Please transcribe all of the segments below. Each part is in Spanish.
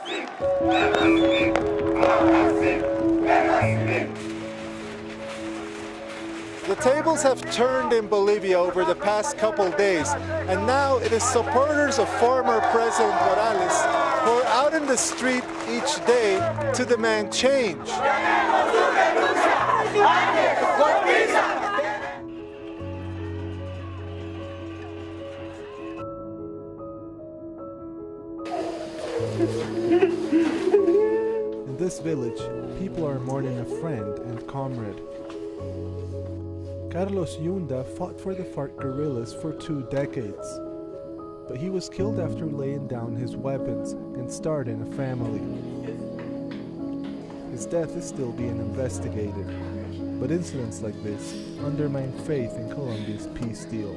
The tables have turned in Bolivia over the past couple days, and now it is supporters of former President Morales who are out in the street each day to demand change. In this village, people are mourning a friend and comrade. Carlos Yunda fought for the FARC guerrillas for 2 decades, but he was killed after laying down his weapons and starting a family. His death is still being investigated, but incidents like this undermine faith in Colombia's peace deal.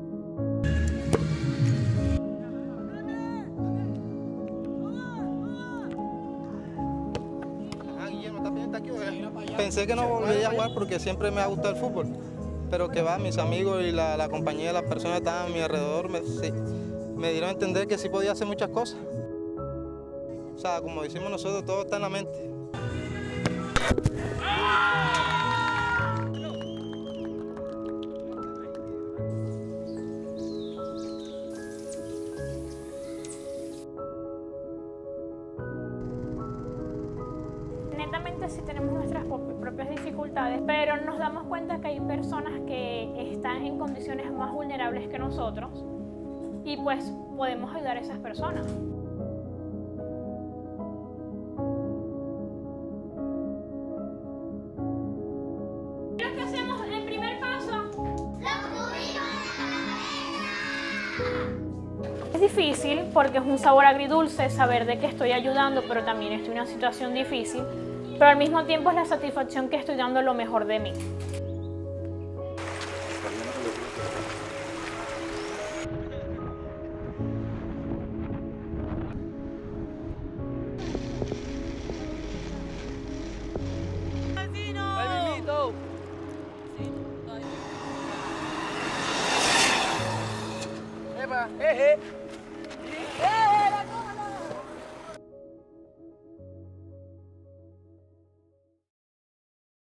Pensé que no volvería a jugar porque siempre me ha gustado el fútbol, pero que va, mis amigos y la compañía de las personas que estaban a mi alrededor me dieron a entender que sí podía hacer muchas cosas. O sea, como decimos nosotros, todo está en la mente. Netamente sí tenemos nuestras propias dificultades, pero nos damos cuenta que hay personas que están en condiciones más vulnerables que nosotros y pues podemos ayudar a esas personas. Lo que hacemos en el primer paso, es difícil porque es un sabor agridulce saber de que estoy ayudando, pero también estoy en una situación difícil. Pero al mismo tiempo es la satisfacción que estoy dando lo mejor de mí. Epa,